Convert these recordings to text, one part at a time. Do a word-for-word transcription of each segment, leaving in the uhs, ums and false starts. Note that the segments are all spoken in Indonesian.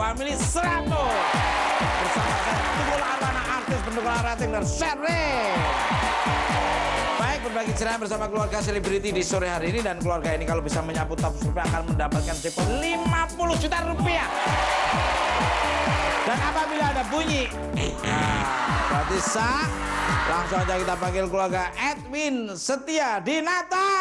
Family seratus. Bersama saya Tukul Arwana, artis pendukung rating dan sharing. Baik, berbagi cerai bersama keluarga selebriti di sore hari ini. Dan keluarga ini kalau bisa menyapu top survei akan mendapatkan jackpot lima puluh juta rupiah. Dan apabila ada bunyi, nah, berarti sah. Langsung aja kita panggil keluarga Edwin Setia Dinata.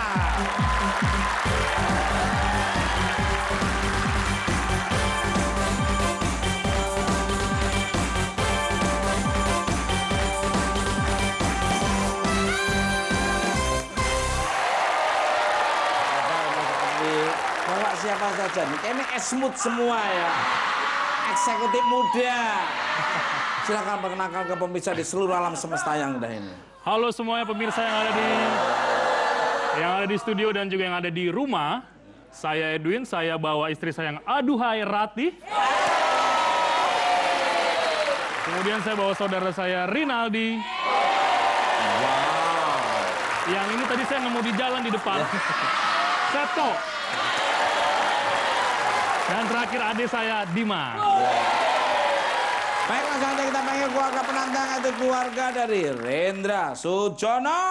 Bawa siapa saja nih? Ini esmut semua ya. Eksekutif muda. Silakan perkenalkan ke pemirsa di seluruh alam semesta yang ada ini. Halo semuanya pemirsa yang ada di yang ada di studio dan juga yang ada di rumah. Saya Edwin, saya bawa istri saya yang aduhai Rati. Kemudian saya bawa saudara saya Rinaldi. Wow. Yang ini tadi saya nemu di jalan di depan. Seto. Dan terakhir adik saya Dima. Baik, langsung aja kita panggil keluarga penantang, itu keluarga dari Rendra Sujono.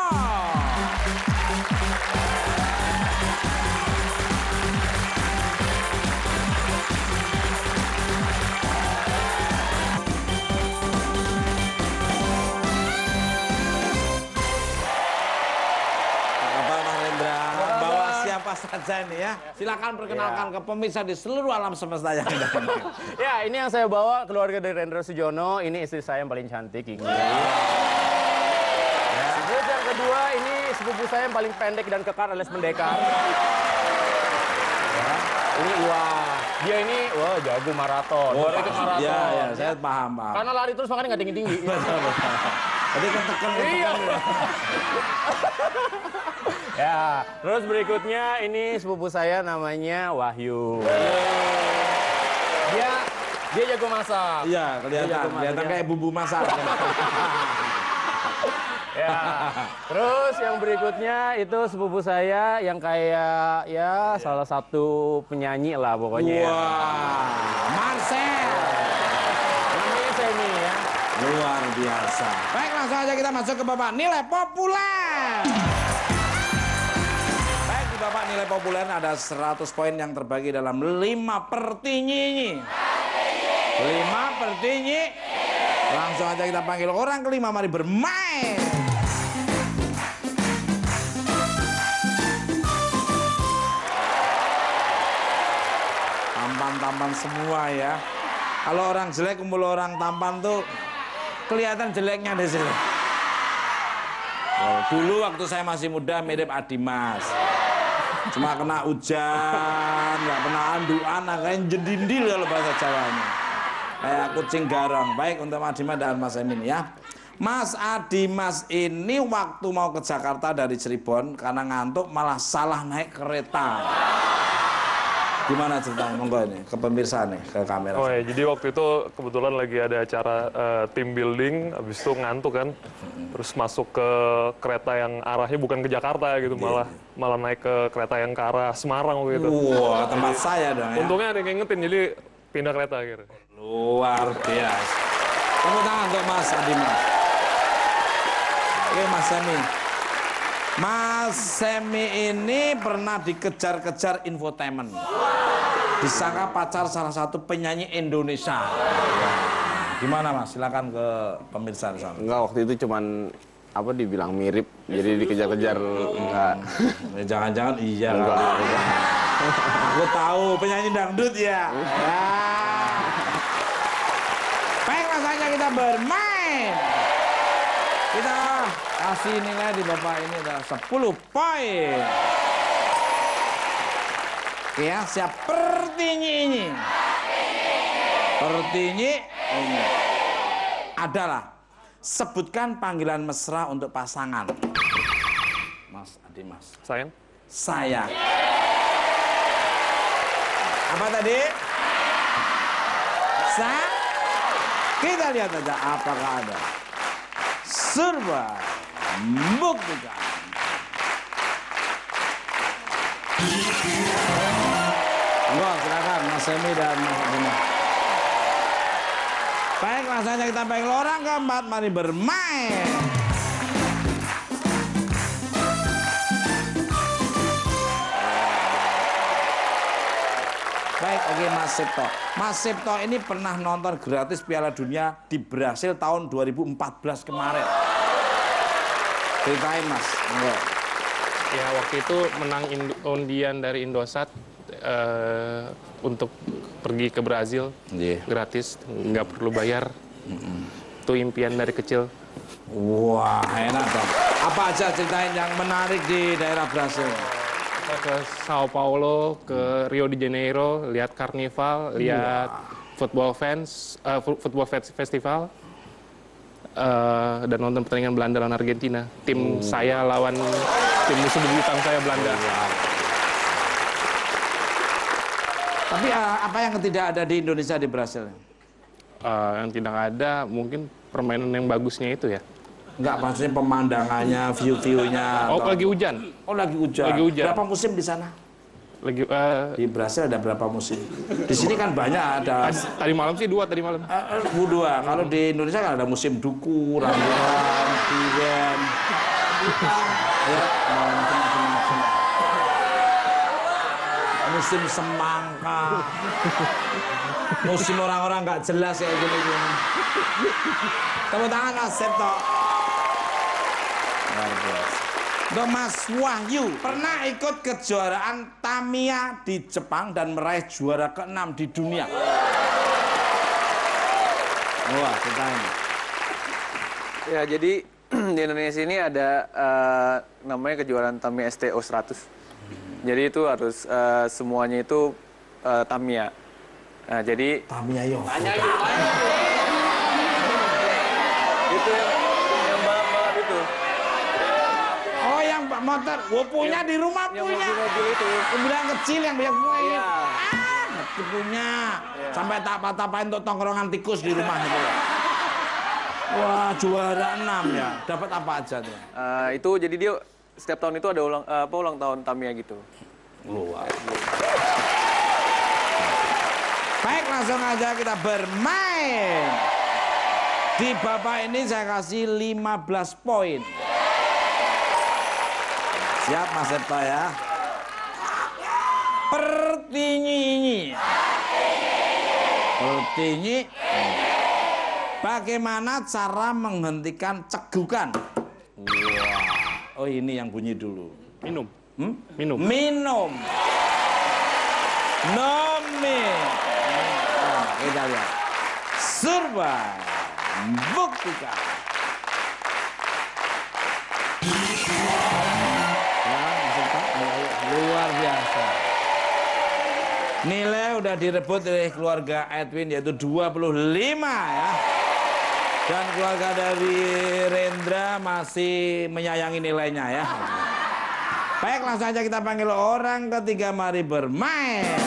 Apa Mas Rendra? Bawa siapa saja nih ya? Silakan perkenalkan ya ke pemirsa di seluruh alam semesta yang ada. Ya, ini yang saya bawa keluarga dari Rendra Sujono. Ini istri saya yang paling cantik, Ingrid. Ya. Terus yang kedua, ini sepupu saya yang paling pendek dan kekar alias pendekar. Ya. Ini wah, dia ini wah jago maraton. Oh, baru ikut maraton. Iya, iya, saya paham, paham. Karena lari terus makanya nggak tinggi-tinggi. Jadi ketekan, Iya. Ya, terus berikutnya ini sepupu saya namanya Wahyu. Dia dia jago masak. Iya, kelihatan, kelihatan kayak bumbu masak. Ya. Terus yang berikutnya itu sepupu saya yang kayak ya salah satu penyanyi lah pokoknya. Wah, Ya. Marcel. Namanya Semi ya. Luar biasa. Baik, langsung aja kita masuk ke Bapak Nilai Populer. Baik, di Bapak Nilai Populer ada seratus poin yang terbagi dalam lima pertinyi. lima pertinyi. Langsung aja kita panggil orang kelima, mari bermain. Tampan-tampan semua ya. Kalau orang jelek kumpul orang tampan tuh kelihatan jeleknya di sini. Oh, dulu waktu saya masih muda mirip Adimas. Cuma kena hujan, nggak pernah anduan, akhirnya jedindil kalau bahasa Jawanya. Kayak kucing garong. Baik untuk Mas Adimas dan Mas Emin ya. Mas Adimas ini waktu mau ke Jakarta dari Cirebon karena ngantuk malah salah naik kereta. Gimana ceritanya? Monggo ini ke pemirsa nih, ke kamera. Oh ya, jadi waktu itu kebetulan lagi ada acara uh, team building, habis itu ngantuk kan, terus masuk ke kereta yang arahnya bukan ke Jakarta gitu, malah malah naik ke kereta yang ke arah Semarang gitu. Wah, tempat saya dong ya. Untungnya ada yang ngingetin, jadi pindah kereta gitu. Luar biasa. Tepuk tangan untuk Mas Adimas. Oke, Mas Semi. Mas Semi ini pernah dikejar-kejar infotainment. Disangka pacar salah satu penyanyi Indonesia. Gimana Mas? Silakan ke pemirsa di sana. Enggak, waktu itu cuman apa dibilang mirip, jadi dikejar-kejar enggak. Jangan-jangan iya Enggak. kali. Aku tahu penyanyi dangdut ya. Ya. Baik, rasanya kita bermain. Kita kasih nilai di Bapak ini adalah sepuluh poin. Oke ya, siap pertinyi ini. Pertinyi ini adalah sebutkan panggilan mesra untuk pasangan. Mas Adimas. Sayang? Saya. Apa tadi? Sa? Kita lihat aja apakah ada. Survei buktikan. Enggak, silakan Mas Semi dan Mas Adimas. Baik, langsung aja kita panggil orang keempat. Mari bermain. Baik, oke Mas Sipto. Mas Sipto ini pernah nonton gratis Piala Dunia di Brasil tahun dua ribu empat belas kemarin. Ceritain Mas. Enggak. Ya waktu itu menang undian dari Indosat uh, untuk pergi ke Brazil yeah. gratis, nggak perlu bayar. Mm-hmm. Itu impian dari kecil. Wah enak dong. Apa aja ceritain yang menarik di daerah Brasil? Kita ke Sao Paulo, ke Rio de Janeiro, lihat karnival, lihat wow. football fans, uh, football festival. Uh, dan nonton pertandingan Belanda lawan Argentina. Tim oh. saya lawan tim musuh bebuyutan saya Belanda. Oh, wow. Tapi uh, apa yang tidak ada di Indonesia di Brasil? Uh, yang tidak ada mungkin permainan yang bagusnya itu ya. Enggak, maksudnya pemandangannya, view-view-nya. Oh, atau... lagi hujan. Oh, lagi hujan. Lagi hujan. Berapa musim di sana? Lagi uh... di Brasil ada berapa musim? Di sini kan banyak ada. Tadi malam sih dua tadi malam. Uh, uh, dua. Kalau di Indonesia kan ada musim duku, rambuan, tiren. Ya, macam-macam. Musim semangka. Musim orang-orang nggak jelas kayak gini-gini. Tepuk tangan Mas Sipto. Luar biasa. Untuk Mas Wahyu, pernah ikut kejuaraan Tamiya di Jepang dan meraih juara keenam di dunia. Wah, ceritain. Ya, jadi di Indonesia ini ada uh, namanya kejuaraan Tamiya S T O seratus. Jadi itu harus uh, semuanya itu uh, Tamiya. Nah, jadi Tamiya yo. Tanya itu. Itu yang balap-balap itu. Oh, yang motor, gua punya di rumah yang punya. mobil itu. Mobil yang kecil yang banyak punya. Iya. Ah, punya. Ya. Sampai tapa-tapain untuk tongkrongan tikus di rumah itu. Wah, juara enam ya. Dapat apa aja tuh? Uh, itu jadi dia setiap tahun itu ada ulang uh, apa ulang tahun Tamiya gitu. Luar. Baik, langsung aja kita bermain. Di babak ini saya kasih lima belas poin. Siap Mas Sipto ya. Pertinyi. Pertinyi. Bagaimana cara menghentikan cegukan? Wah. Oh, ini yang bunyi dulu. Minum. Hmm? Minum. Minum. Nomin. Nah, kita lihat. Survei. Buktikan. Ya, maksudnya, luar biasa. Nilai udah direbut oleh keluarga Edwin yaitu dua puluh lima ya. Dan keluarga dari Rendra masih menyayangi nilainya ya. Baik, langsung aja kita panggil orang ketiga, mari bermain.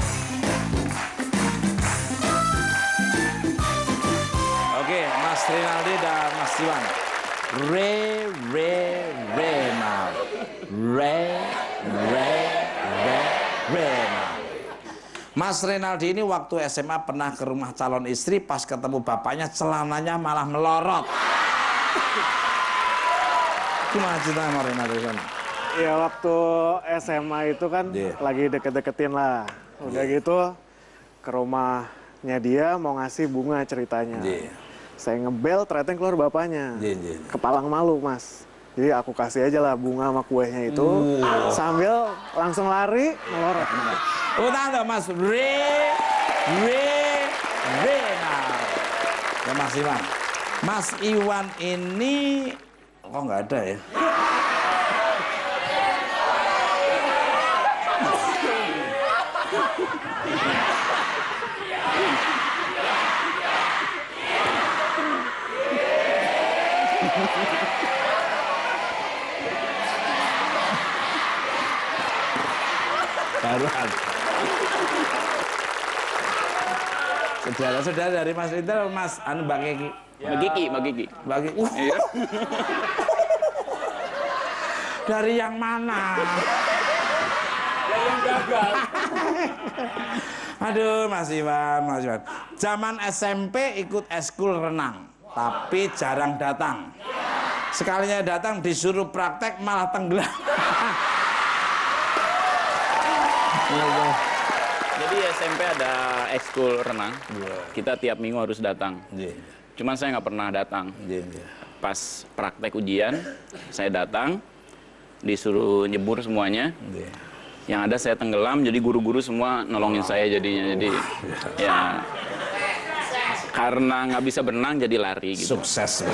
Oke, Mas Rinaldi dan Mas Iwan. Re, re, re, now. Re, re, re, re, now. Mas Rinaldi ini waktu S M A pernah ke rumah calon istri, pas ketemu bapaknya celananya malah melorot. Gimana ceritanya Mas Rinaldi? Ya waktu S M A itu kan yeah. lagi deket-deketin lah. Udah yeah. gitu ke rumahnya dia mau ngasih bunga ceritanya. Yeah. Saya ngebel ternyata yang keluar bapaknya. Yeah, yeah. Kepalang malu Mas. Jadi aku kasih aja lah bunga sama kuenya itu. Uh. Sambil langsung lari melorot. Udah dong Mas. Re, re, re. Nah. Ya Mas Iwan. Mas Iwan ini kok nggak ada ya? Baruan. Saudara-saudara dari Mas Rinda, Mas anu Mbak Kiki. Ya. Mbak Kiki, Mbak Kiki. Mbak Kiki. Uh. Iya. Dari yang mana? Yang gagal. Aduh, Mas Iwan, Mas Iwan. Zaman S M P ikut eskul renang, tapi jarang datang. Sekalinya datang disuruh praktek malah tenggelam. Jadi S M P ada ekskul renang, kita tiap minggu harus datang. Cuman saya nggak pernah datang. Pas praktek ujian, saya datang, disuruh nyebur semuanya. Yang ada saya tenggelam, jadi guru-guru semua nolongin saya jadinya. Jadi ya karena nggak bisa berenang jadi lari. Gitu. Sukses.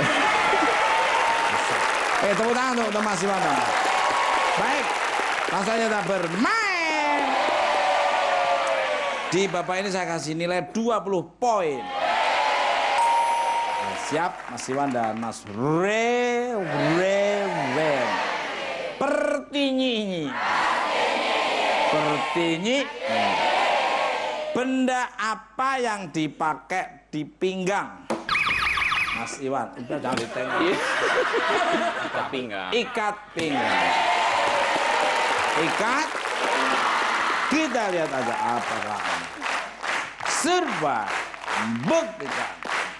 Eh, tepuk tangan untuk Mas Iwan. Baik, langsung aja kita bermain. Di Bapak ini saya kasih nilai dua puluh poin. Nah, siap Mas Iwan dan Mas Re, Re, Re. Pertinyi. Pertinyi. Benda apa yang dipakai di pinggang? Mas Iwan, udah jangan ditengok. Ikat pinggang. Ikat pinggang. Ikat. Kita lihat aja apakah serba buktikan.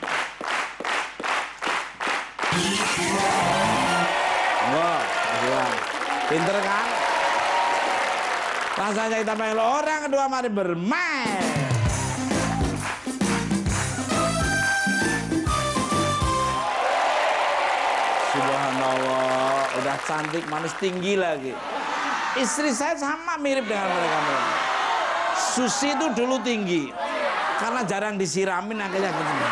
Wah, wow, pinter kan? Langsung aja kita panggil orang kedua, mari bermain. Subhanallah, udah cantik, manis, tinggi lagi. Istri saya sama mirip dengan mereka. Susi itu dulu tinggi, karena jarang disiramin akhirnya begini.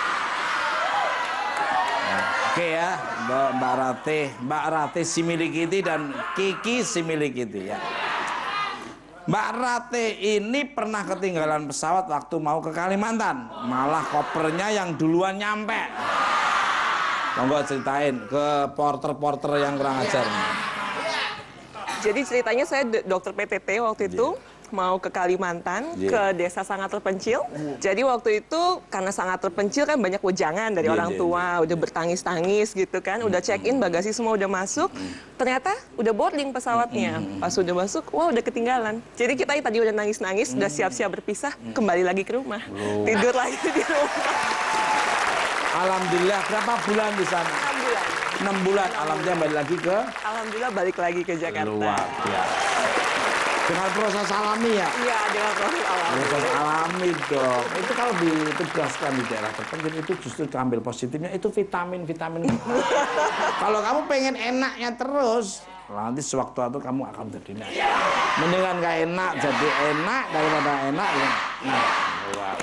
Oke ya, Mbak Rate, Mbak Rate Similikiti dan Kiki Similikiti ya. Mbak Rate ini pernah ketinggalan pesawat waktu mau ke Kalimantan, malah kopernya yang duluan nyampe. Monggo ceritain ke porter-porter yang kurang ajar. Jadi ceritanya saya dokter P T T waktu itu mau ke Kalimantan, yeah. ke desa sangat terpencil. Jadi waktu itu karena sangat terpencil kan banyak wejangan dari Yeah, orang yeah, tua, yeah. udah bertangis-tangis gitu kan, udah check in, bagasi semua udah masuk. Ternyata udah boarding pesawatnya. Pas udah masuk, wah udah ketinggalan. Jadi kita tadi udah nangis-nangis, udah siap-siap berpisah, kembali lagi ke rumah. Tidur lagi di rumah. Alhamdulillah, berapa bulan di sana? enam bulan. enam bulan, alhamdulillah balik lagi ke? Alhamdulillah balik lagi ke Jakarta. Luar biasa. Dengan proses alami ya? Iya, dengan proses alami. Proses alami dong. Itu kalau ditugaskan di daerah terpencil itu justru ambil positifnya, itu vitamin-vitamin. Kalau kamu pengen enaknya terus, nanti sewaktu-waktu kamu akan jadi enak. Mendingan gak enak jadi enak daripada enak ya. Nah, luar.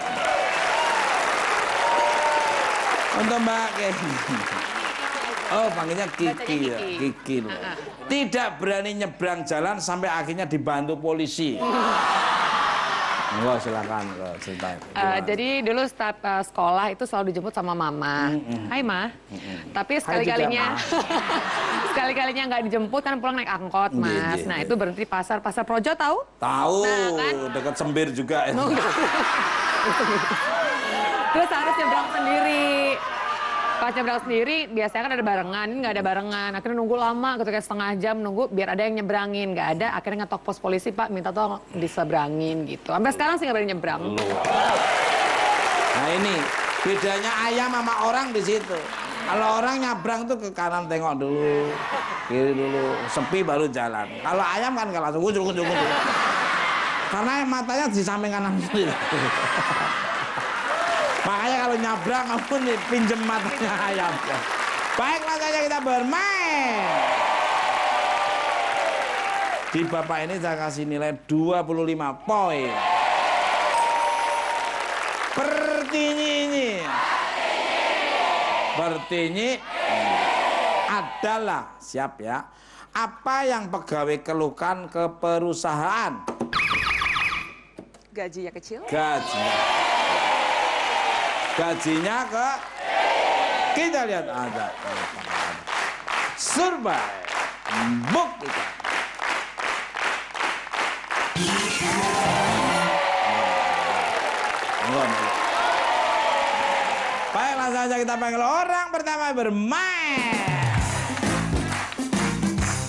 Untuk Mbak Kiki. Oh, panggilnya Kiki ya, Kiki loh. Tidak berani nyebrang jalan sampai akhirnya dibantu polisi. Enggak, silakan ceritain. Uh, jadi dulu setiap uh, sekolah itu selalu dijemput sama mama. Mm-mm. Hai Ma. Mm-mm. Tapi sekali-kalinya sekali-kalinya nggak dijemput kan pulang naik angkot, Mas. Yeah, yeah, nah, yeah. Itu berhenti di pasar, Pasar Projo tahu? Tahu, nah, kan? Dekat Sembir juga. Ya. No, terus harus nyebrang sendiri. Pas nyebrang sendiri, biasanya kan ada barengan, ini nggak ada barengan. Akhirnya nunggu lama, gitu kayak setengah jam nunggu biar ada yang nyebrangin. Nggak ada, akhirnya ngetok pos polisi, Pak, minta tolong diseberangin gitu. Sampai sekarang sih nggak berani nyebrang. Nah ini, bedanya ayam sama orang di situ. Kalau orang nyebrang tuh ke kanan tengok dulu, kiri dulu, sepi baru jalan. Kalau ayam kan nggak langsung kunjung, kunjung, kunjung. Karena matanya di samping kanan sendiri. Makanya kalau nyabrang kamu nih pinjem matanya ayam. Baik, langsung aja kita bermain. Di Bapak ini saya kasih nilai dua puluh lima poin. Pertinyi. Pertinyi adalah, siap ya, apa yang pegawai keluhkan ke perusahaan? Gajinya kecil? Gajinya. Gajinya ke, kita lihat ada. Survei buktikan. Baik, langsung saja kita panggil orang pertama bermain.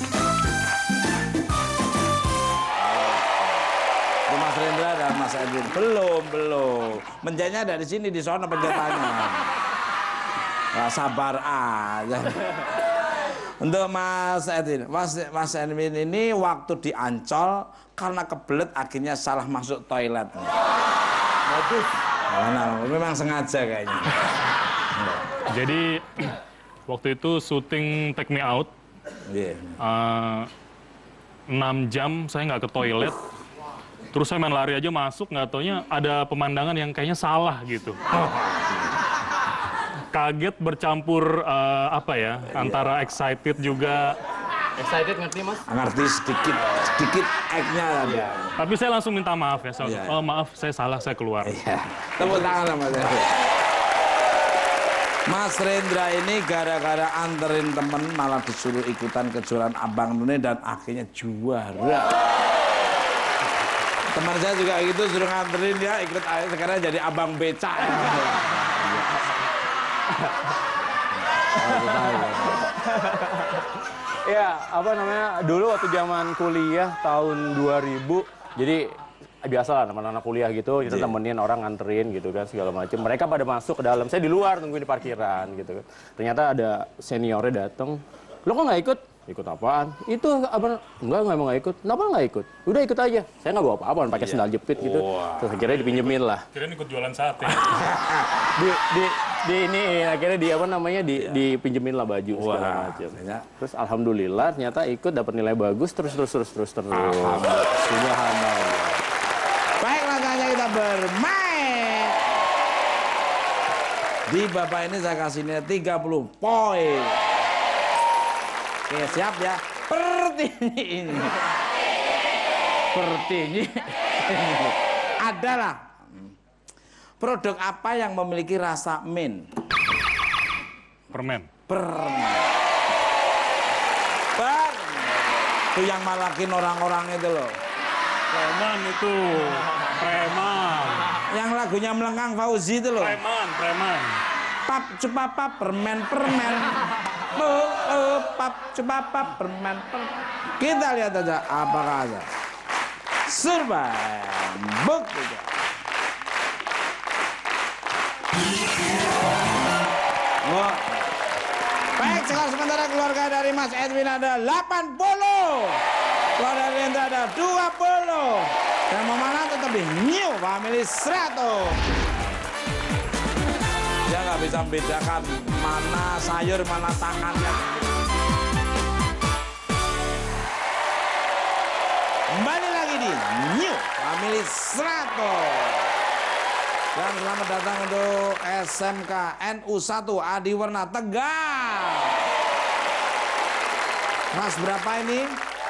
Itu Mas Rendra dan Mas Edwin. Belum, belum. Menjanya dari sini, di sana penjatanya. Nggak sabar aja. Untuk Mas Edwin, Mas, Mas Edwin ini waktu di Ancol, karena kebelet akhirnya salah masuk toilet. Modus. Nah, memang sengaja kayaknya. Jadi waktu itu syuting Take Me Out, yeah. uh, enam jam saya nggak ke toilet, terus saya main lari aja masuk, nggak taunya ada pemandangan yang kayaknya salah gitu. Kaget bercampur uh, apa ya, antara excited juga. Excited ngerti mas? Ngerti sedikit, sedikit egg-nya tadi. Ya. Tapi saya langsung minta maaf ya, saya langsung, oh maaf saya salah, saya keluar. Iya. Tepuk tangan Mas Rendra. Mas Rendra ini gara-gara anterin temen malah disuruh ikutan kejuaraan Abang None dan akhirnya juara. Teman saya juga gitu, suruh nganterin dia ikut, sekarang jadi Abang Becak. Ya, apa namanya, dulu waktu zaman kuliah tahun dua ribu, jadi biasalah anak-anak kuliah gitu, kita yeah. temenin orang nganterin gitu kan, segala macam. Mereka pada masuk ke dalam, saya di luar nungguin di parkiran gitu kan. Ternyata ada seniornya datang, lo kok nggak ikut? Ikut apaan? Itu apa? Enggak, enggak emang nggak ikut. Kenapa nggak ikut? Udah ikut aja. Saya nggak bawa apa-apa, pakai yeah. sendal jepit gitu. Wow. Terus akhirnya dipinjemin lah. Kirain ikut jualan sate. di, di, di ini akhirnya di apa namanya di yeah. dipinjemin lah baju wow. segala macam. Terus alhamdulillah ternyata ikut dapat nilai bagus terus terus terus terus terus. Subhanallah. Baik, rasanya kita bermain. Di Bapak ini saya kasih nilai tiga puluh poin. Oke, siap ya. Pertini ini. Pertini ini adalah produk apa yang memiliki rasa mint? Permen. Permen. Permen. Itu yang malakin orang-orang itu loh. Preman itu. Preman. Yang lagunya Melengkang Fauzi itu loh. Preman, preman. Pap cepapa permen permen. Oh, oh, pap cepapa permen permen. Kita lihat aja apakah ada. Survei. Bukti. Oh. Baik, skor sementara keluarga dari Mas Edwin ada delapan puluh. Keluarga dari Rendra ada dua puluh. Yang mau mana tetap di New Family seratus. Dia nggak bisa membedakan mana sayur, mana tangannya. Kembali lagi di New Family seratus. Dan selamat datang untuk S M K N U satu Adi Warna Tegal. Mas berapa ini?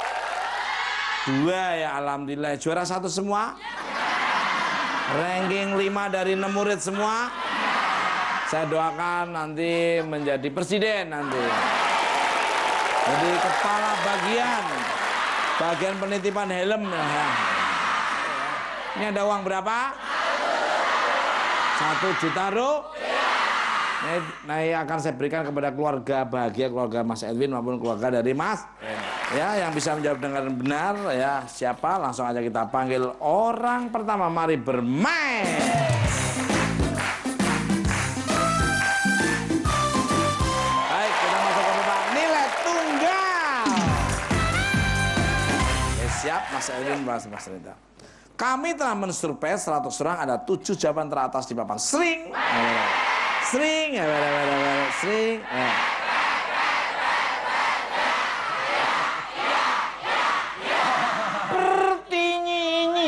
Dua ya, alhamdulillah. Juara satu semua. Ranking lima dari enam murid semua. Saya doakan nanti menjadi presiden nanti. Jadi kepala bagian. Bagian penitipan helm. Ya. Ini ada uang berapa? Satu juta rupiah. Nah, ini akan saya berikan kepada keluarga bahagia, keluarga Mas Edwin maupun keluarga dari Mas. Ya, yang bisa menjawab dengan benar ya siapa? Langsung aja kita panggil orang pertama. Mari bermain. Baik, kita masuk ke babak nilai tunggal. Oke, siap Mas Edwin, Mas Mas Rita. Kami telah mensurvei seratus orang, ada tujuh jawaban teratas di papan. Sering, sering, ya, sering. Ya. Pertinyi ini,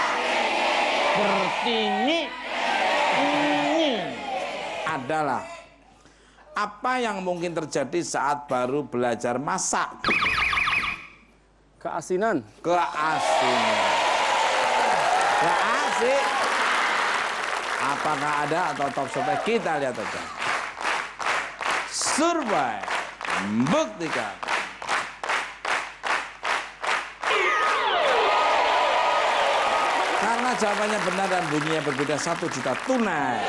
pertinyi ini adalah apa yang mungkin terjadi saat baru belajar masak? Keasinan. Keasinan. Gak asik. Apakah ada atau top survei? Kita lihat aja. Survei membuktikan. Karena jawabannya benar dan bunyinya berbeda, satu juta tunai.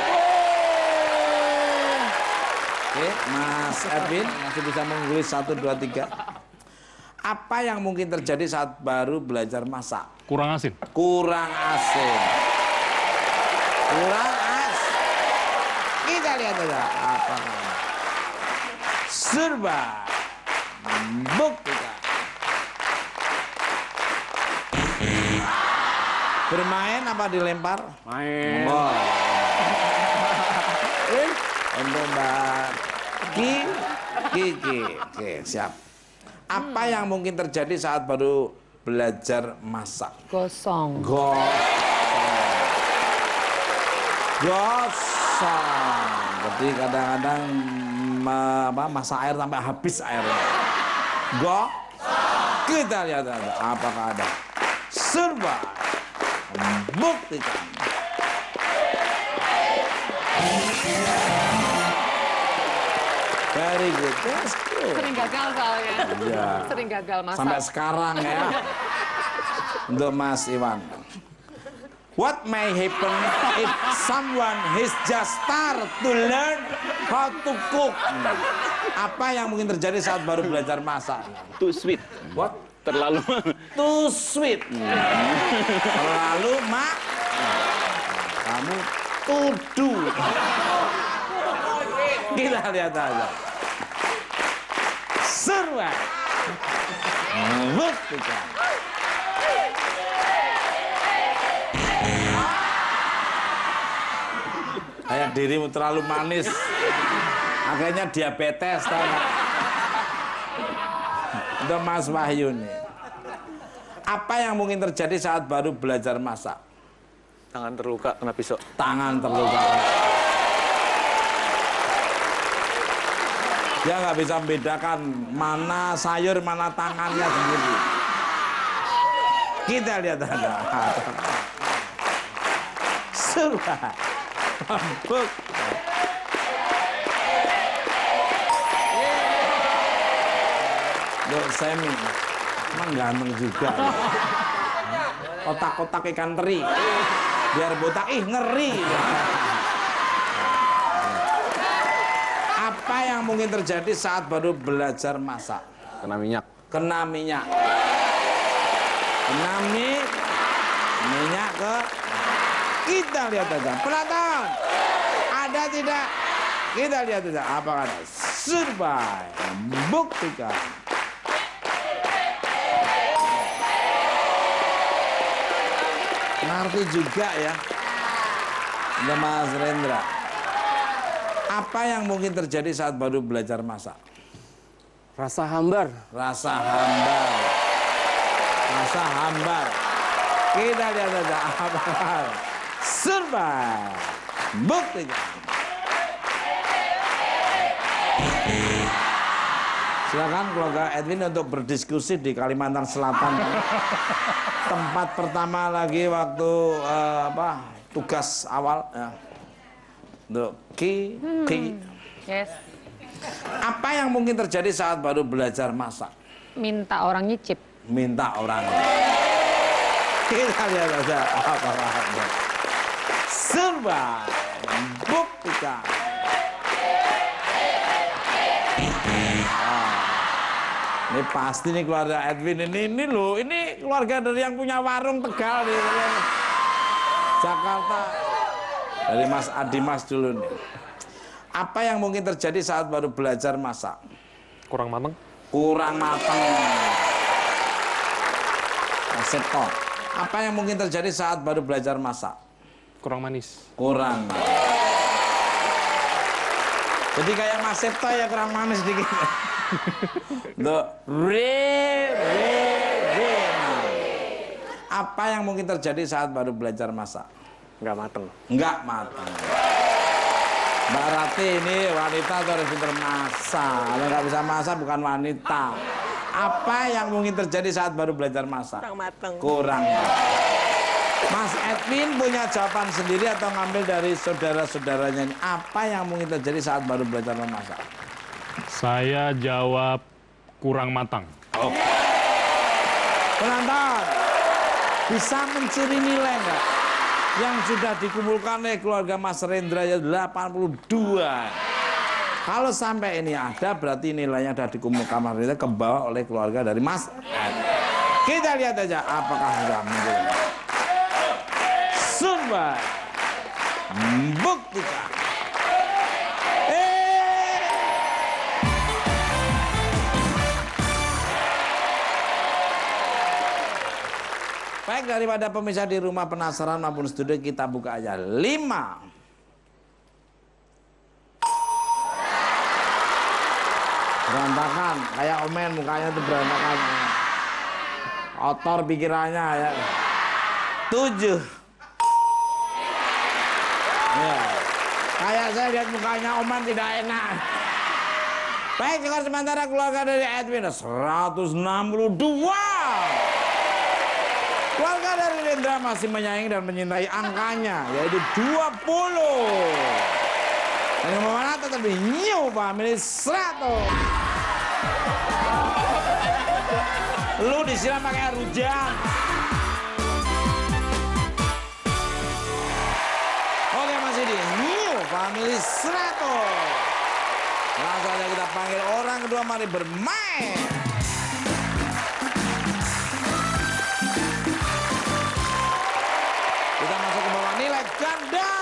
Oke, Mas Edwin masih bisa mengulis satu, dua, tiga. Apa yang mungkin terjadi saat baru belajar masak? Kurang asin. Kurang asin. Kurang as. Kita lihat aja apa. Serba. Buktikan. Bermain apa dilempar? Main. Oh. Untuk Mbak Ki, Kiki. Oke, siap. Apa yang mungkin terjadi saat baru belajar masak? Gosong. Gosong. Gosong. Jadi kadang-kadang apa, masak air sampai habis airnya. Go. Kita lihat ada. Apakah ada? Serba. Buktikan. Very good. That's good. Sering gagal soalnya. Iya. Sering gagal masak. Sampai sekarang ya. Untuk Mas Iwan. What may happen if someone has just start to learn how to cook? Apa yang mungkin terjadi saat baru belajar masak? Too sweet. What? Terlalu Too sweet. Terlalu mak. Kamu tuduh. Kita lihat aja. Serba. Buktikan. Kayak dirimu terlalu manis. Akhirnya diabetes. Untuk Mas Wahyu nih. Apa yang mungkin terjadi saat baru belajar masak? Tangan terluka kena pisau. Tangan terluka. Dia nggak bisa membedakan mana sayur, mana tangannya sendiri. Kita lihat ada. Surah. Buk. Dok Semi, emang ganteng juga. Kotak-kotak ikan teri. Biar botak, ih ngeri. Apa yang mungkin terjadi saat baru belajar masak? Kena minyak. Kena minyak. Kena mi, minyak ke. Kita lihat aja. Penonton, ada tidak? Kita lihat aja. Apakah ada? Survei. Buktikan. Ngerti juga ya. Ada Mas Rendra. Apa yang mungkin terjadi saat baru belajar masak? Rasa hambar. Rasa hambar. Rasa hambar. Kita lihat aja apa. Survei. Buktikan. Silakan keluarga Edwin untuk berdiskusi di Kalimantan Selatan. Tempat pertama lagi waktu uh, apa tugas awal ya. Untuk Ki, Ki. Yes. Apa yang mungkin terjadi saat baru belajar masak? Minta orang nyicip. Minta orang. Kita lihat aja apa ada. Serba. Buktikan. Ini pasti nih keluarga Edwin ini, ini loh, ini keluarga dari yang punya warung Tegal di Jakarta. Dari Mas Adimas dulu nih. Apa yang mungkin terjadi saat baru belajar masak? Kurang matang. Kurang matang. Septo. Apa yang mungkin terjadi saat baru belajar masak? Kurang manis. Kurang. Jadi kayak Mas Septo ya kurang manis dikit. Loh, re, re, re. Apa yang mungkin terjadi saat baru belajar masak? Nggak mateng. Nggak mateng. Mbak Rati ini wanita atau harus pintar masak. Kalau nggak bisa masak bukan wanita. Apa yang mungkin terjadi saat baru belajar masak? Kurang mateng. Kurang. Mas Edwin punya jawaban sendiri atau ngambil dari saudara-saudaranya ini? Apa yang mungkin terjadi saat baru belajar memasak? Saya jawab kurang matang. Oh. Penonton, bisa mencuri nilai nggak? Yang sudah dikumpulkan oleh keluarga Mas Rendra ya delapan puluh dua. Kalau sampai ini ada, berarti nilainya sudah dikumpulkan Mas Rendra kebawa oleh keluarga dari Mas Ed. Kita lihat aja apakah sudah muncul. Survei. Buktikan. Baik, daripada pemirsa di rumah penasaran maupun studio, kita buka aja. Lima. Berantakan, kayak Omen mukanya tuh berantakan. Kotor pikirannya ya. Tujuh. Ya. Kayak saya lihat mukanya Omen tidak enak. Baik, skor sementara keluarga dari Edwin seratus enam puluh dua. Keluarga dari Rendra masih menyayangi dan mencintai angkanya, yaitu dua puluh. Dan yang memanah tetap di New Family seratus. Lu disiram pakai air hujan. Oke, masih di New Family seratus. Langsung saja kita panggil orang kedua, mari bermain. Kita masuk ke bawah nilai ganda.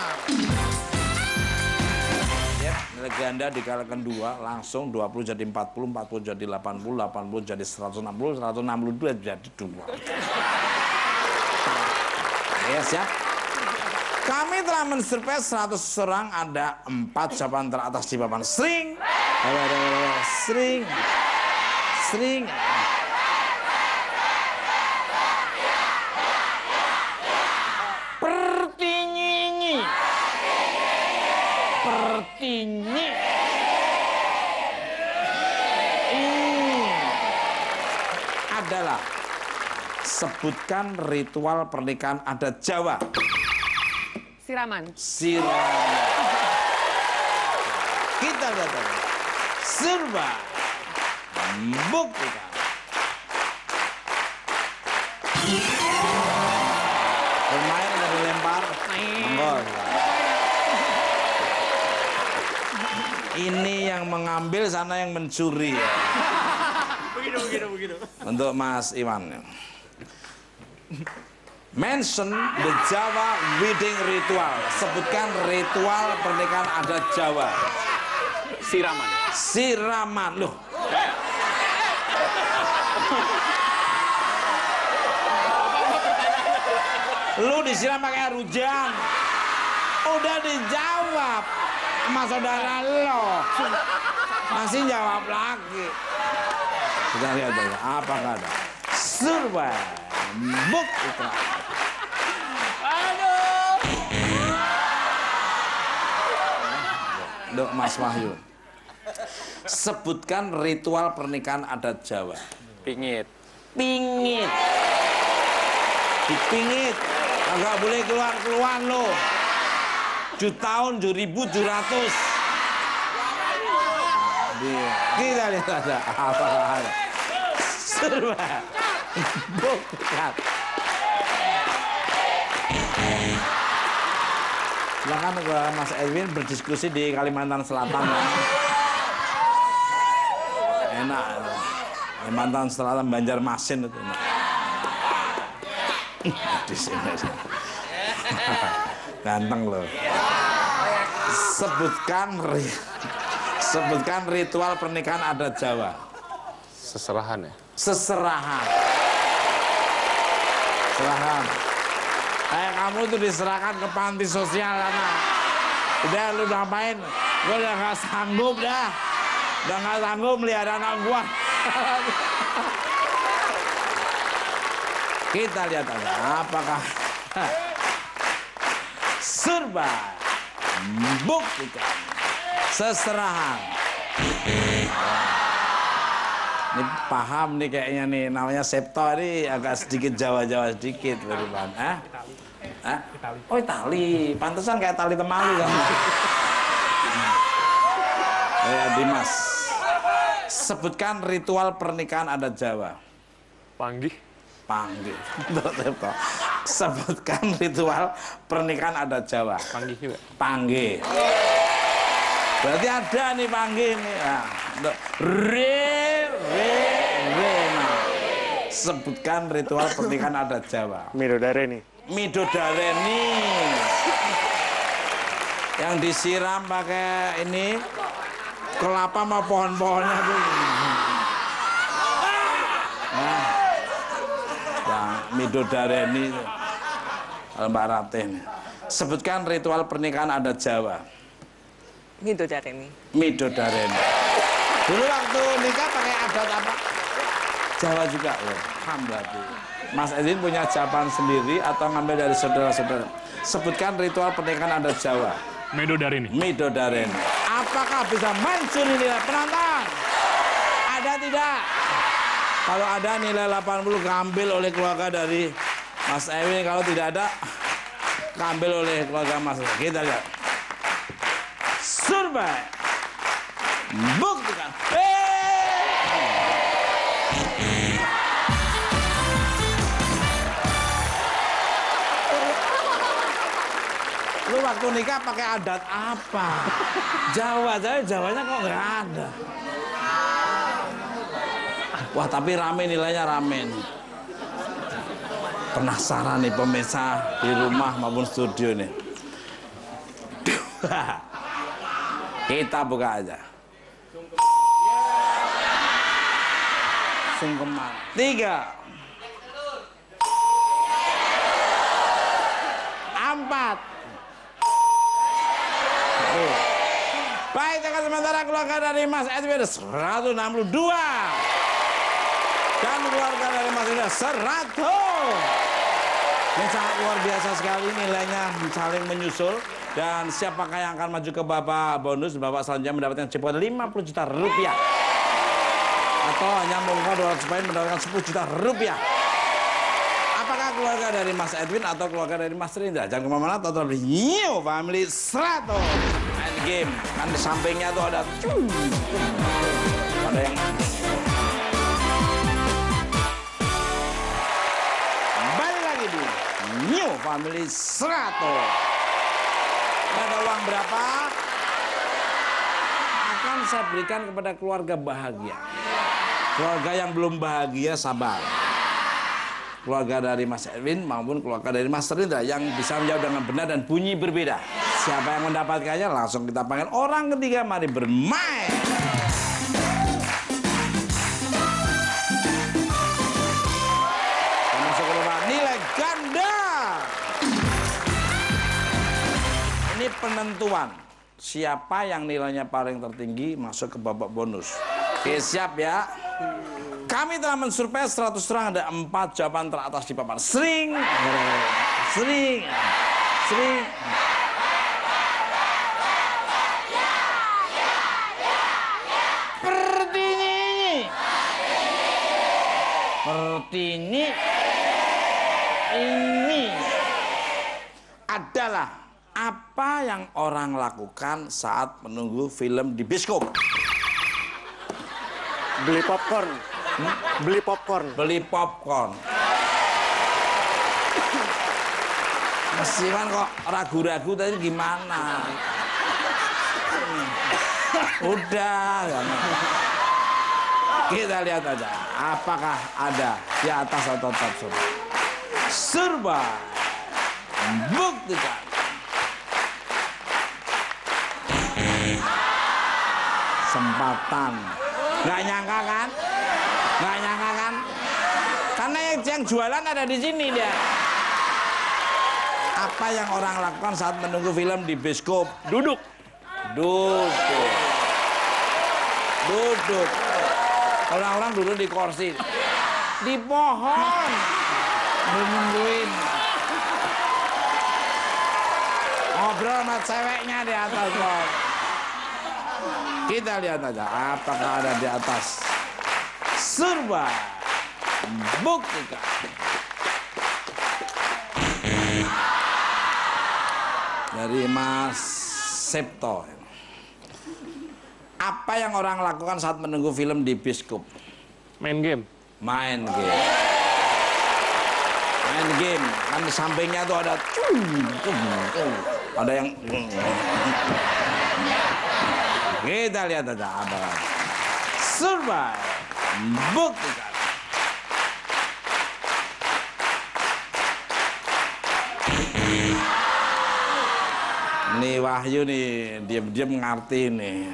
Ya, nilai ganda dikalahkan dua, langsung dua puluh jadi empat puluh, empat puluh jadi delapan puluh, delapan puluh jadi seratus enam puluh, seratus enam puluh dua jadi dua. Ya, siap. Kami telah mensurvei seratus orang, ada empat jawaban teratas di papan string. String. String. Pertinyi. Pertinyi. Ini adalah sebutkan ritual pernikahan adat Jawa. Siraman. Siraman. Kita lihat lagi. Surba. Buktikan. Bermain ada dilempar. Monggo. Ini yang mengambil, sana yang mencuri. Ya. Begitu, begitu, begitu. Untuk Mas Iwan. Mention the Jawa wedding ritual. Sebutkan ritual pernikahan adat Jawa. Siraman. Siraman. Loh. Lu disiram pakai air hujan. Udah dijawab sama saudara lo. Masih jawab lagi. Kita lihat dulu. Apakah ada? Survei. Buktikan. Untuk Mas Wahyu. Sebutkan ritual pernikahan adat Jawa. Pingit. Pingit. Dipingit. Enggak boleh keluar-keluar lo. Tujuh tahun, tujuh ribu, tujuh ratus. Kita lihat ada apa ada. Serba. Buktikan. Silakan ke Mas Edwin berdiskusi di Kalimantan Selatan. Ya. Enak. Kalimantan Selatan, Banjarmasin itu. Enak. Di sini. Ganteng loh. Sebutkan sebutkan ritual pernikahan adat Jawa. Seserahan ya? Seserahan. Serahan. Kayak kamu tuh diserahkan ke panti sosial, anak. Udah lu ngapain? Gue udah gak sanggup dah. Udah gak sanggup melihara anak gua. Kita lihat aja apakah serba buktikan seserahan. Ini paham nih kayaknya nih, namanya Septo ini agak sedikit Jawa-Jawa sedikit beriman. Ah? Ah? Oh, tali. Pantesan kayak tali temali kan. Ya, Dimas. Sebutkan ritual pernikahan adat Jawa. Panggih. Panggih. Septo. Sebutkan ritual pernikahan adat Jawa. Panggih juga. Panggih. Berarti ada nih panggih nih. Nah, re, re, re. Nah, sebutkan ritual pernikahan adat Jawa. Midodareni. Midodareni. yang disiram pakai ini kelapa sama pohon-pohonnya tuh. Nah, yang midodareni Mbak Ratih. Sebutkan ritual pernikahan adat Jawa. Midodareni. Midodareni. Dulu waktu nikah pakai adat apa? Jawa juga. Oh, alhamdulillah. Mas Edwin punya jawaban sendiri atau ngambil dari saudara-saudara? Sebutkan ritual pernikahan adat Jawa. Midodareni. Midodareni. Apakah bisa mencuri nilai penonton? Ada tidak? Kalau ada nilai delapan puluh keambil oleh keluarga dari Mas Edwin. Kalau tidak ada, keambil oleh keluarga Mas Edwin. Kita lihat. Survei. Buktikan. Lu waktu nikah pakai adat apa? Jawa, saya Jawanya kok nggak ada. Wah, tapi rame nilainya rame nih. Penasaran nih pemirsa di rumah maupun studio nih. Kita buka aja. Sungkeman. Tiga. Empat. Baik, tekan sementara keluarga dari Mas Edwin seratus enam puluh dua. Dan keluarga dari Mas Edwin seratus. Ini sangat luar biasa sekali nilainya saling menyusul. Dan siapakah yang akan maju ke babak bonus? Babak selanjutnya mendapatkan jackpot lima puluh juta rupiah. Atau hanya mengumpulkan dua ratus poin mendapatkan sepuluh juta rupiah. Apakah keluarga dari Mas Edwin atau keluarga dari Mas Rindra? Jangan kemana-mana, tetap di New Family seratus. Main game. Kan di sampingnya tuh ada... Ada yang... Balik lagi di New Family seratus. Ada uang berapa? Akan saya berikan kepada keluarga bahagia. Keluarga yang belum bahagia, sabar. Keluarga dari Mas Edwin maupun keluarga dari Mas Rindra yang bisa menjawab dengan benar dan bunyi berbeda. Siapa yang mendapatkannya langsung kita panggil orang ketiga, mari bermain. Masuk ke rumah nilai ganda. Ini penentuan siapa yang nilainya paling tertinggi masuk ke babak bonus. Oke, siap ya. Kami telah mensurvei seratus orang, ada empat jawaban teratas di papan. Sering, sering, sering. Pertini, pertini ini adalah apa yang orang lakukan saat menunggu film di bioskop? Beli popcorn. Hmm? Beli popcorn. Beli popcorn. Masih kan kok ragu-ragu tadi gimana? Udah. Kita lihat aja. Apakah ada di atas atau top survei? Survei. Buktikan. Sempatan. Nggak nyangka kan? Nggak nyangka kan? Karena yang, yang jualan ada di sini dia. Apa yang orang lakukan saat menunggu film di bioskop? Duduk. Duduk. Duduk. Orang-orang duduk di kursi. Di pohon. Nungguin. Ngobrol sama ceweknya di atas pohon. Kita lihat aja apakah ada di atas. Survei. Buktikan. Dari Mas Septo. Apa yang orang lakukan saat menunggu film di bioskop? Main game. Main game. Main game. Kan di sampingnya tuh ada... Ada yang... Kita lihat aja apa. Survei. Buktikan. Nih Wahyu nih, diam-diam ngerti nih.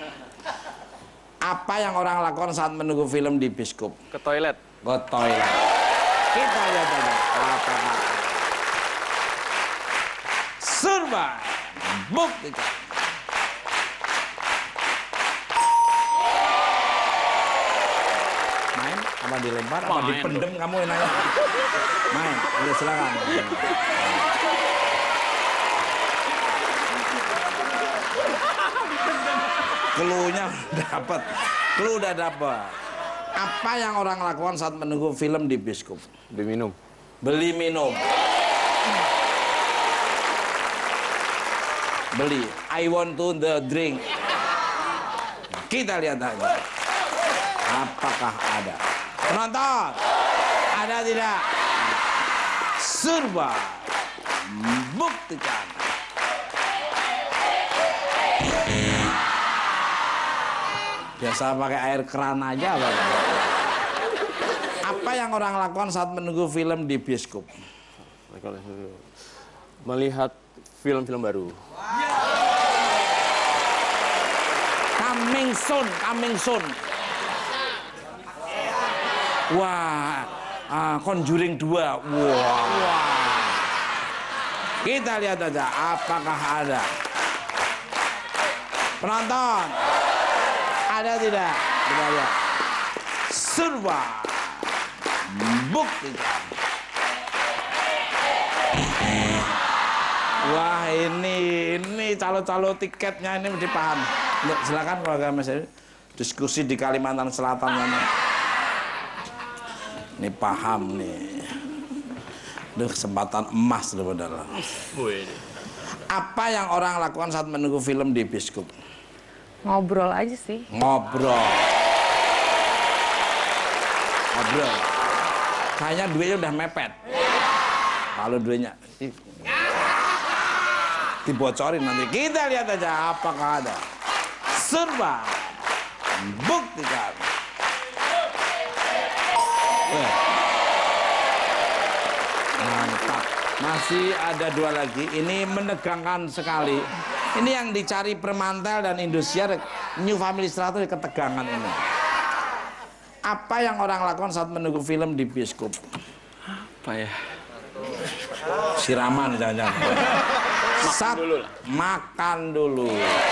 Apa yang orang lakukan saat menunggu film di bioskop? Ke toilet. Ke toilet. Kita lihat aja. Apa nak? Survei. Buktikan. Main? Apa dilempar? Apa dipendem kamu enaknya? Main. Udah silakan. Clue-nya dapat. Clue udah dapat. Apa yang orang lakukan saat menunggu film di bioskop? Beli minum. Beli minum. Beli. I want to the drink. Kita lihat aja. Apakah ada? Penonton, ada tidak? Survei. Buktikan. Biasa pakai air keran aja, Bang. Apa yang orang lakukan saat menunggu film di bioskop? Melihat film-film baru. Coming soon, coming soon. Wah, uh, Conjuring dua. Wah. Wah. Kita lihat aja, apakah ada? Penonton, ada tidak? Kita lihat. Survei. Buktikan. Wah, ini ini calo-calo tiketnya ini mesti paham. Silakan keluarga Mas Edi. Diskusi di Kalimantan Selatan mana? Ini paham nih. Duh, kesempatan emas loh padahal. Apa yang orang lakukan saat menunggu film di bioskop? Ngobrol aja sih. Ngobrol. Ngobrol. Kayaknya duitnya udah mepet. Kalau duitnya dibocorin nanti. Kita lihat aja apakah ada. Survei. Buktikan. Eh. Mantap. Masih ada dua lagi. Ini menegangkan sekali. Ini yang dicari Permantel dan Indosiar. New Family seratus ketegangan ini. Apa yang orang lakukan saat menunggu film di bioskop? Apa ya? Siraman jangan-jangan. Makan dulu lah. Makan dulu.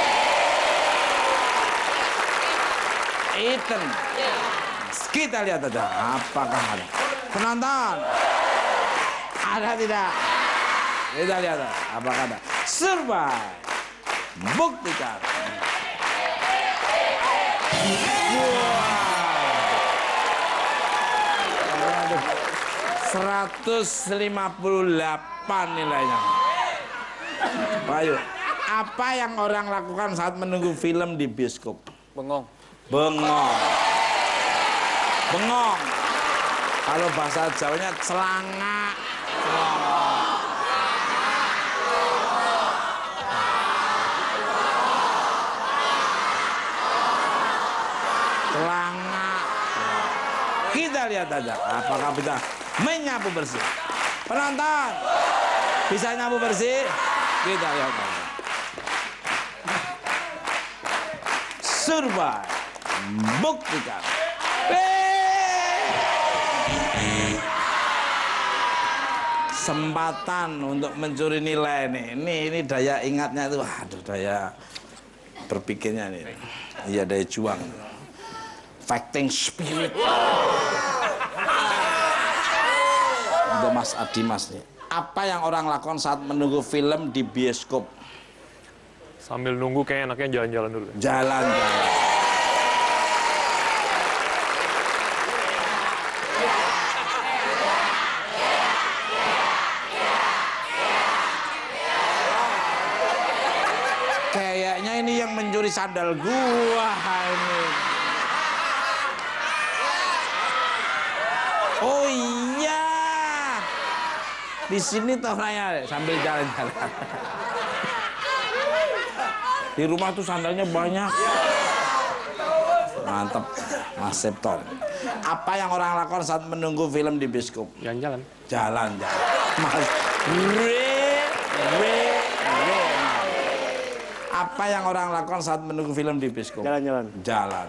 Eaten. Kita lihat aja apakah ada. Penonton, ada tidak? Kita lihat aja apakah ada. Survei. Buktikan. Wow. seratus lima puluh delapan nilainya. Ayo, apa yang orang lakukan saat menunggu film di bioskop? Bengong. Bengong. Bengong. Kalau bahasa Jawanya celanga. Celanga. Kita lihat aja apakah bisa menyapu bersih. Penonton, bisa nyapu bersih? Kita lihat aja. Survei. Buktikan. Kesempatan untuk mencuri nilai nih. Ini ini daya ingatnya itu, aduh daya berpikirnya nih. Iya, daya juang. Fighting spirit. Untuk Mas Adimas nih. Apa yang orang lakukan saat menunggu film di bioskop? Sambil nunggu kayak enaknya jalan-jalan dulu. Jalan-jalan. Kayaknya ini yang mencuri sandal gua ini. Oh iya. Di sini toh Raya sambil jalan-jalan. Di rumah tuh sandalnya banyak. Mantep, Mas Septon. Apa yang orang lakukan saat menunggu film di bioskop? Jalan-jalan. Jalan-jalan. Mas, re, re, re. Apa yang orang lakukan saat menunggu film di bioskop? Jalan-jalan. Jalan.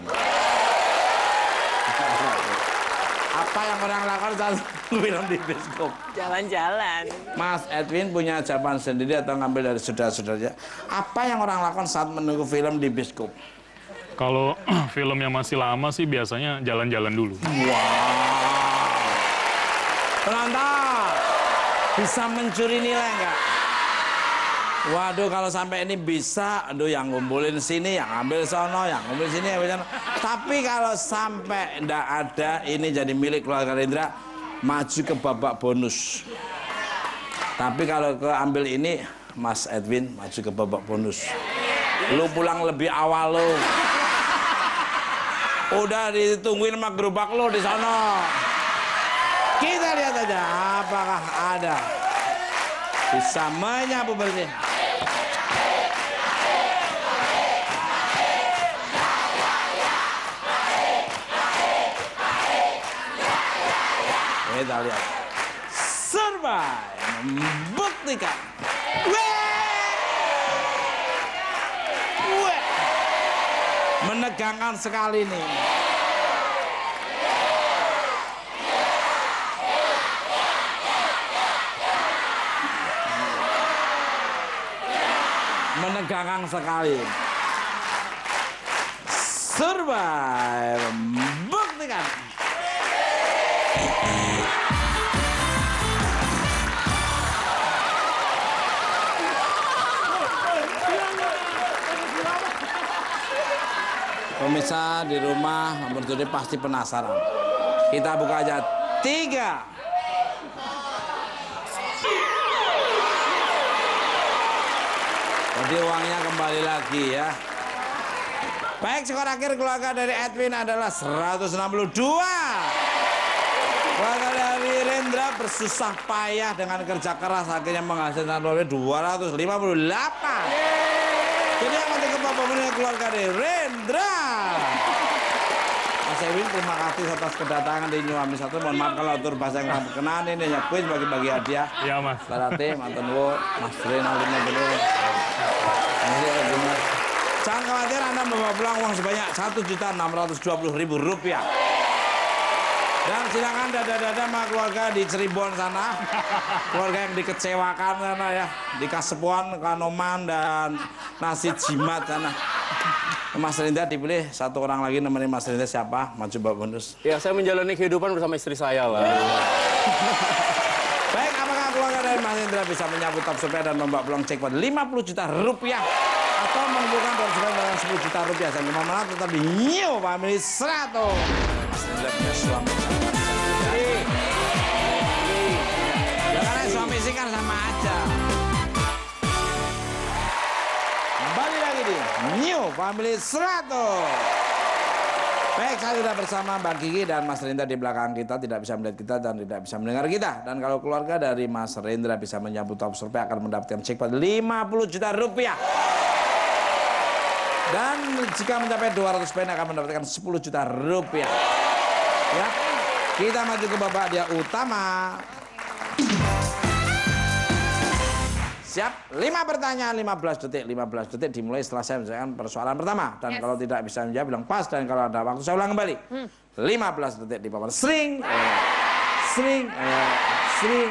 Apa yang orang lakukan saat menunggu film di bioskop? Jalan-jalan. Mas Edwin punya jawaban sendiri atau ngambil dari saudara-saudaranya? Apa yang orang lakukan saat menunggu film di bioskop? Kalau film yang masih lama sih biasanya jalan-jalan dulu. Wow. Penonton, bisa mencuri nilai nggak? Waduh, kalau sampai ini bisa, aduh yang ngumpulin sini, yang ambil sono, yang ngumpulin sini, yang ambil sono. Tapi kalau sampai ndak ada, ini jadi milik keluarga Rendra, maju ke babak bonus. Tapi kalau ke ambil ini, Mas Edwin maju ke babak bonus. Lu pulang lebih awal lo. Udah ditungguin sama gerobak lo di sana. Kita lihat aja apakah ada bisa menyapu bersih. Kita lihat. Survive membuktikan. Menegangkan sekali nih. Menegangkan sekali. Survive buktikan. Pemirsa di rumah berjudi pasti penasaran. Kita buka aja tiga. Jadi uangnya kembali lagi ya. Baik, skor akhir keluarga dari Edwin adalah seratus enam puluh dua. Keluarga dari Rendra bersusah payah dengan kerja keras akhirnya menghasilkan dua ratus lima puluh delapan. Jadi yang penting kebapak keluarga dari Rendra. Mas Edwin, terima kasih atas kedatangan di New Amis satu. Mohon maaf kalau atur bahasa yang kurang berkenan. Ini hanya kuis bagi-bagi hadiah. Iya, Mas. Barate, mantan wo, Mas Ren, Alina dulu. Jangan khawatir, Anda membawa pulang uang sebanyak satu juta enam ratus dua puluh ribu rupiah. Dan silakan dada-dada sama keluarga di Cirebon sana. Keluarga yang dikecewakan sana ya. Di Kasepuan, Kanoman, dan Nasi Jimat sana. Mas Rendra dipilih satu orang lagi, nemenin Mas Rendra siapa? Maju babak bonus. Ya, saya menjalani kehidupan bersama istri saya lah. Baik, apakah keluarga dari Mas Rendra bisa menyapu top survei dan membawa pulang jackpot lima puluh juta rupiah? Atau mengumpulkan top survei dengan sepuluh juta rupiah? Saya mau menang tetap di New Family seratus. Mas Rendra punya suami. Ya karena suami sih kan sama aja. Kembali lagi di New Family seratus. Baik, saya sudah bersama Mbak Kiki dan Mas Rendra di belakang kita, tidak bisa melihat kita dan tidak bisa mendengar kita. Dan kalau keluarga dari Mas Rendra bisa menyambut top survei akan mendapatkan jackpot lima puluh juta rupiah. Dan jika mencapai dua ratus poin akan mendapatkan sepuluh juta rupiah. Ya, kita maju ke babak hadiah utama. Siap, lima pertanyaan, lima belas detik, lima belas detik dimulai setelah saya menjelaskan persoalan pertama. Dan yes. Kalau tidak bisa menjawab, bilang pas. Dan kalau ada waktu, saya ulang kembali. Hmm. lima belas detik di papan. Sering, eh, sering, eh, sering.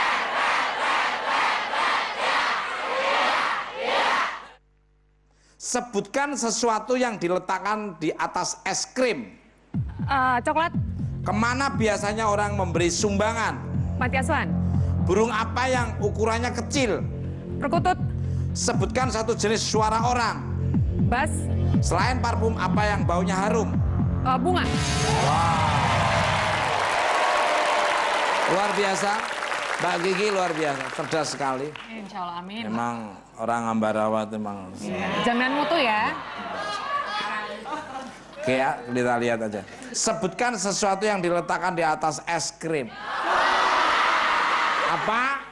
Sebutkan sesuatu yang diletakkan di atas es krim. Uh, coklat. Kemana biasanya orang memberi sumbangan? Panti asuhan. Burung apa yang ukurannya kecil? Perkutut. Sebutkan satu jenis suara orang. Bass. Selain parfum, apa yang baunya harum? Uh, bunga. Wow. Luar biasa. Mbak Kiki luar biasa, cerdas sekali. Insya Allah, amin. Memang orang Ambarawa itu memang. Ya. Jaminan mutu ya. Oke ya, kita lihat aja. Sebutkan sesuatu yang diletakkan di atas es krim. Apa?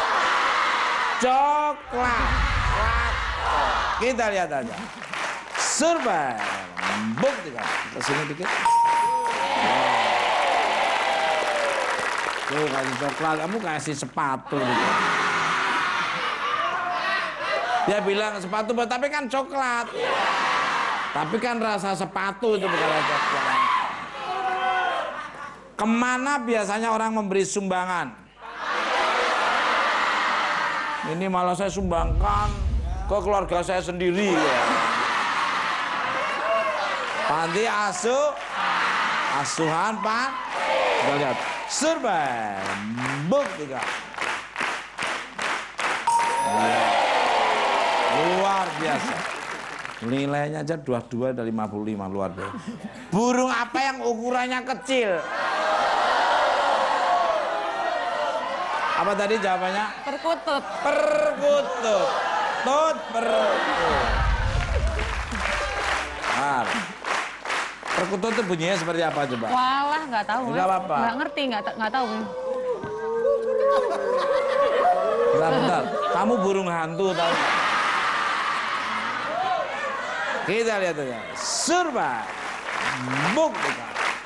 Coklat. Kita lihat aja. Survei. Buktikan. Kesini dikit. Tuh kasih coklat, kamu kasih sepatu. Gitu. Dia bilang sepatu, tapi kan coklat. Tapi kan rasa sepatu itu bukan rasa coklat. Kemana biasanya orang memberi sumbangan? Ini malah saya sumbangkan ke keluarga saya sendiri ya. Panti asuh, asuhan Pak. Kita lihat, survei, buktikan. Luar biasa. Nilainya aja dua puluh dua dari lima puluh lima, luar biasa. Burung apa yang ukurannya kecil? Apa tadi jawabannya? Perkutut. Perkutut. Tut perkutut. Nah, perkutut itu bunyinya seperti apa coba? Walah, nggak tahu. Nggak apa-apa. Nggak ngerti, nggak nggak tahu. Bentar, bentar. Kamu burung hantu tahu? Kita lihat aja. Survei. Buktikan.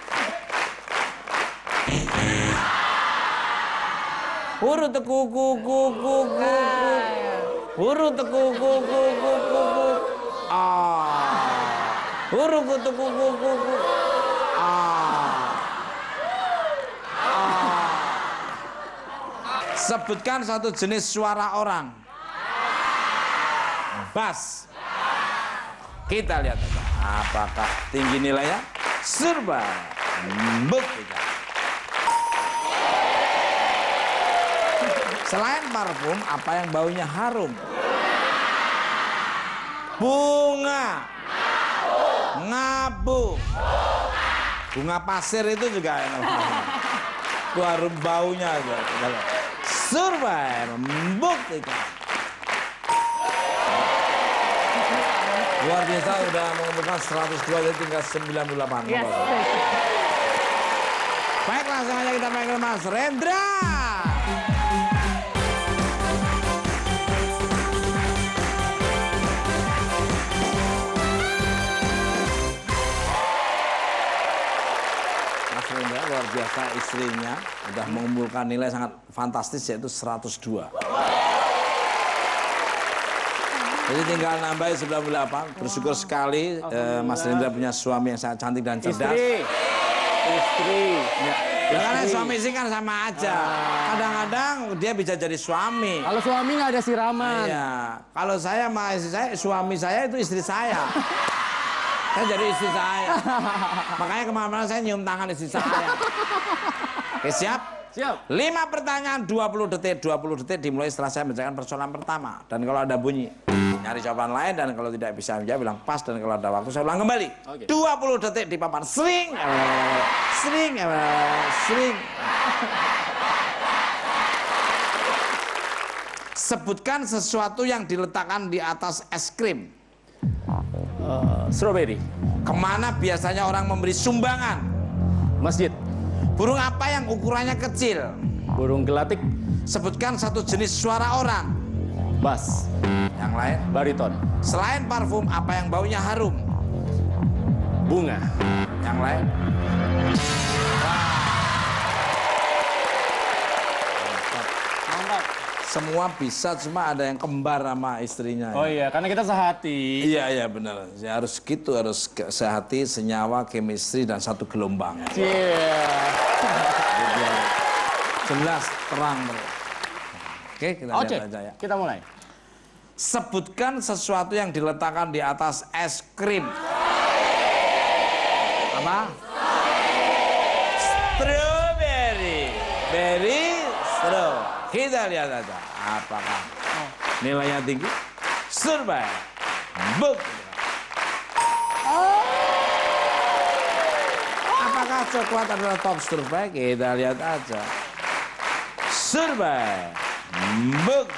Huruf teku ku ku ku ku ku. Huruf teku ku ku ku ku ku. Ah. Huruf teku ku ku ku. Ah. Ah. Sebutkan satu jenis suara orang. Bass. Kita lihat aja. Apakah tinggi nilainya? Survei. Buktikan. Selain parfum, apa yang baunya harum? Bunga. Ngabu. Bunga pasir itu juga enak. Itu harum baunya aja. Survei membuktikan. Luar biasa, udah mengumpulkan seratus dua dari tingkat sembilan puluh delapan. Yes. Baik, langsung aja kita panggil Mas Rendra. Luar biasa, istrinya sudah mengumpulkan nilai sangat fantastis yaitu seratus dua. Jadi tinggal nambah sembilan puluh delapan. Bersyukur sekali eh, Mas Rendra punya suami yang sangat cantik dan cerdas. Istri. Istri. Ya, ya karena suami sih kan sama aja. Kadang-kadang dia bisa jadi suami. Kalau suami nggak ada siraman. Iya. Kalau saya sama istri saya, suami saya itu istri saya. Saya jadi istri saya. Makanya kemana-mana saya nyium tangan istri saya. Oke, siap? Siap. Lima pertanyaan, dua puluh detik. dua puluh detik dimulai setelah saya menjelaskan persoalan pertama. Dan kalau ada bunyi, nyari jawaban lain. Dan kalau tidak bisa menjawab, bilang pas. Dan kalau ada waktu, saya ulang kembali. Okay. dua puluh detik di papan. Sering. Sering. Sering. Sebutkan sesuatu yang diletakkan di atas es krim. Uh, strawberry. Kemana biasanya orang memberi sumbangan? Masjid. Burung apa yang ukurannya kecil? Burung gelatik. Sebutkan satu jenis suara orang. Bass. Yang lain? Bariton. Selain parfum, apa yang baunya harum? Bunga. Yang lain? Mantap. Semua bisa, cuma ada yang kembar sama istrinya. Oh iya, karena kita sehati. Iya, iya benar. Ya, harus gitu, harus sehati, senyawa, chemistry, dan satu gelombang. Iya. Yeah. Jelas, terang. Oke, kita Oke, lihat aja ya. Kita mulai. Sebutkan sesuatu yang diletakkan di atas es krim. Apa? Strawberry. Berry, straw. Kita lihat aja apakah nilainya tinggi. Survei. Book. Apakah coklat adalah top survei? Kita lihat aja. Survei. Book.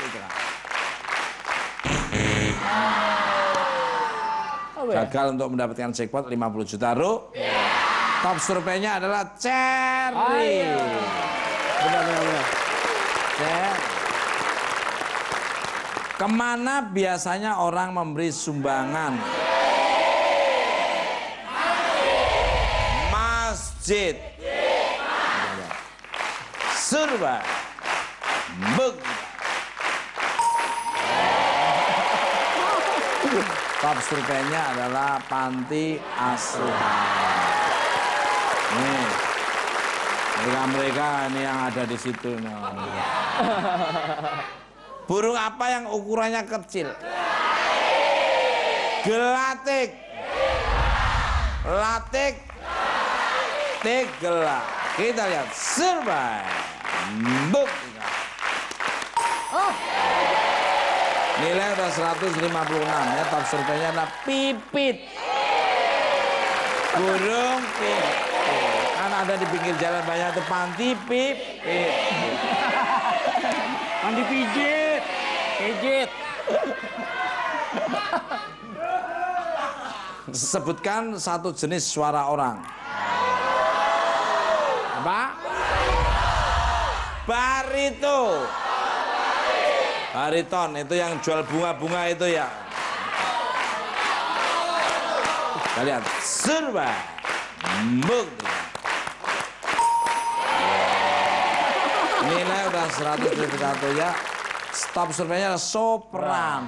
Gagal untuk mendapatkan jackpot lima puluh juta rupiah. Top surveinya adalah cherry. Benar, benar, benar. Kemana biasanya orang memberi sumbangan? Masjid. Survei. Buk. Top surveinya adalah panti asuhan. Nih, mereka-mereka ini yang ada di situ. Burung apa yang ukurannya kecil? Gelatik. Latik. Tik gelak. Kita lihat survei. Buk. Oh. Nilai udah seratus lima puluh enam ya. Top surveinya adalah pipit. Burung pipit. Kan ada di pinggir jalan banyak tuh panti pipit. Mandi pijit. Pijit. Sebutkan satu jenis suara orang. Apa? Barito. Bariton itu yang jual bunga-bunga itu ya. Kita lihat survei. Buk. Nilai udah seratus lebih satu ya. Stop surveinya adalah sopran.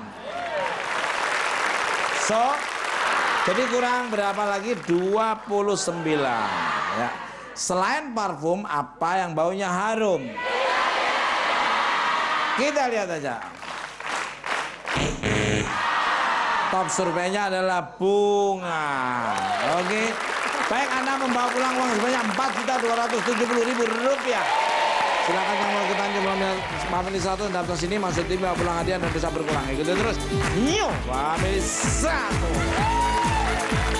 So, jadi kurang berapa lagi? dua puluh sembilan. Ya. Selain parfum, apa yang baunya harum? Kita lihat aja. Top surveinya adalah bunga. Oke. Baik, Anda membawa pulang uang sebanyak empat juta dua ratus tujuh puluh ribu rupiah. Silakan yang mau kita Family satu daftar sini, masuk tim bawa pulang hadiah dan bisa berkurang. Ikuti terus. New Family satu.